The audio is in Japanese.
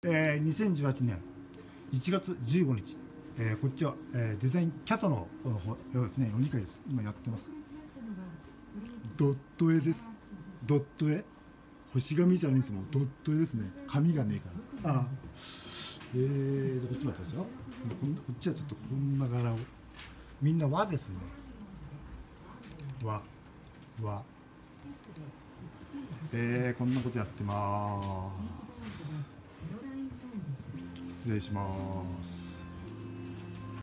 2018年1月15日、こっちは、デザインキャトの方ですね、お2回です。今やってます。ドット絵です。ドット絵。星紙じゃないですもん、ドット絵ですね。紙がねえから。こっちもやったですよ。こっちはちょっとこんな柄を。みんな和ですね。和。こんなことやってます。失礼します。